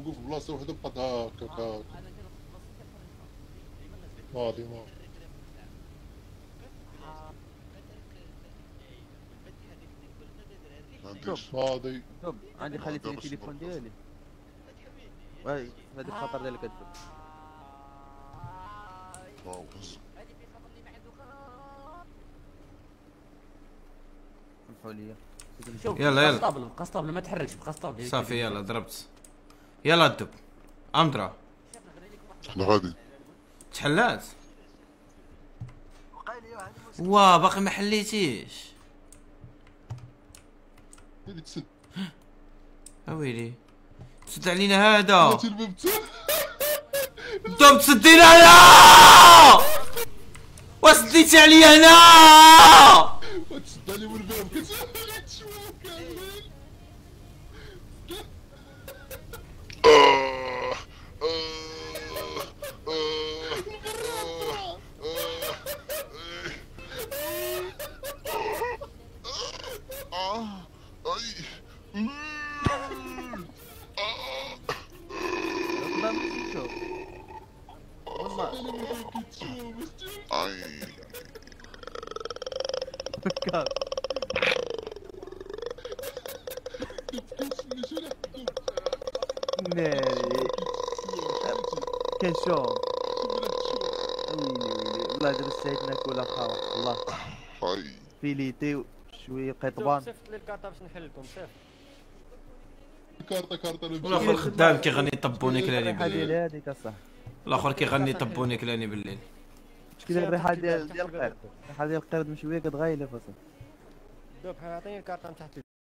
نوقف في بلاصه وحده بقات هاكاك هاكا ماضي ماضي. ماضي شوف عندي خليت لي التليفون ديالي واي هذه الخطر ديالك كتشوف سمحوا لي. شوف يلا يلا بقى اسطبل ما تحركش بقى اسطبل صافي يلا ضربت. يلا الدب امدرا احنا غادي تحلات. واه باقي ما حليتيش. اللي تسد اويلي تسد علينا هذا الباب انتم تسدينا هنا وسديتي عليا هنا تسد علي من الباب كتشوف كاملين. والله فكر ناري كنشوف ويلي ويلي والله دابا السعيد ناكل اخا والله فيليتي شويه قطبان. صيفط لي الكارطه باش نحل لكم صيفط كارطه والاخر خدام كيغني طبوني كلاني الريحه ديال بالليل. هذيك اصاحبي الاخر كيغني طبوني كلاني بالليل. مشكل الريحه ديال القرد الريحه ديال القرد من شويه كتغايله فاصاحبي. دوك عطيني الكارطه من تحت